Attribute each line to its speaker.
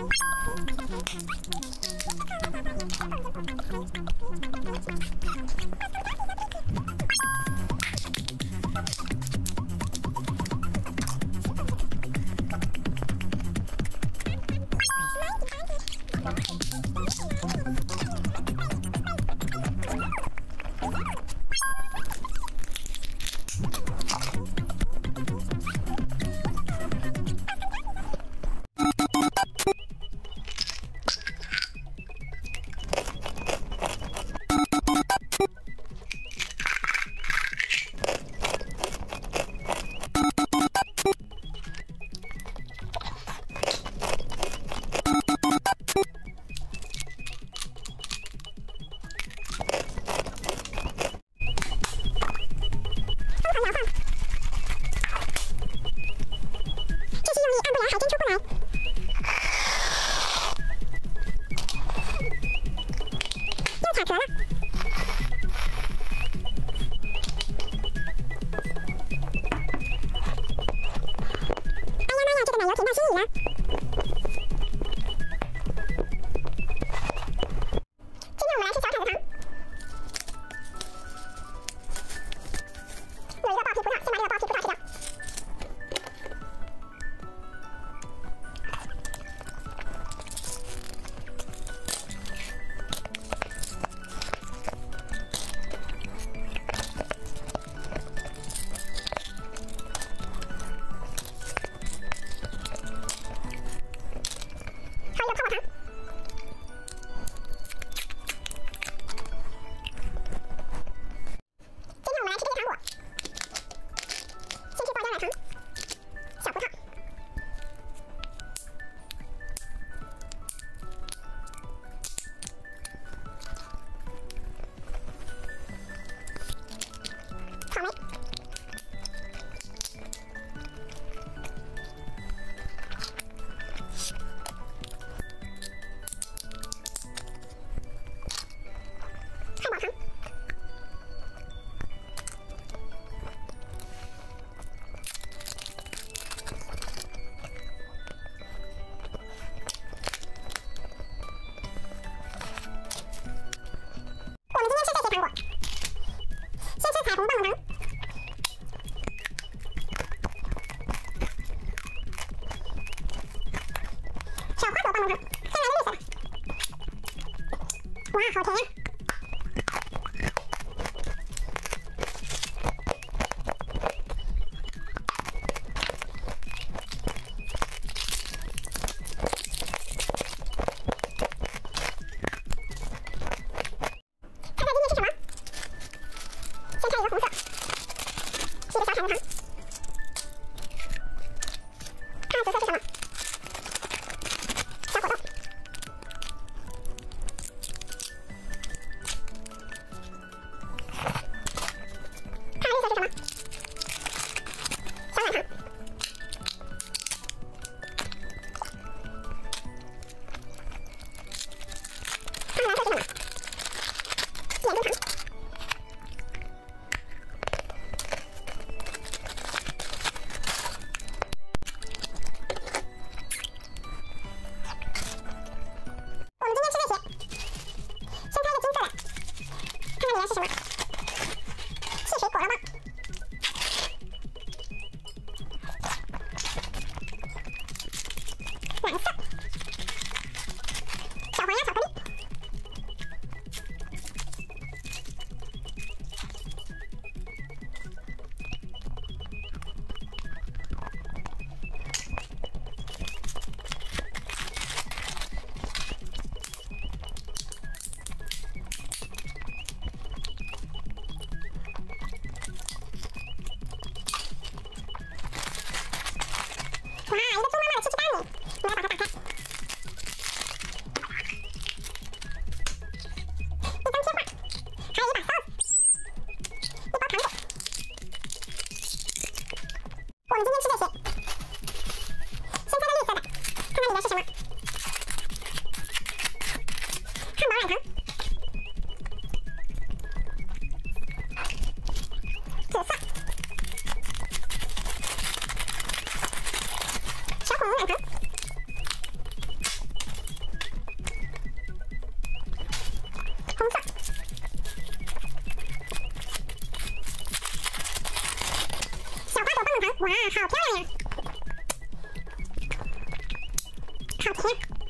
Speaker 1: 哇，好甜呀！猜猜今天是什么？先看一个红色，一个小铲子糖。看紫色是什么？小果冻。看绿色是什么？小软糖。看蓝色是什么？眼珠糖。我们今天吃这些，先猜个金色的，看看里面是什么？汽水果酪棒。蓝色。小黄鸭巧克力。哇，一个猪妈妈的奇奇蛋呢！我要把它打开。一张贴画，还有一把扫子，一包糖果。我们今天吃这些，先猜个绿色的，看看里面是什么？汉堡软糖。紫色。小恐龙软糖。 好漂亮呀！好甜。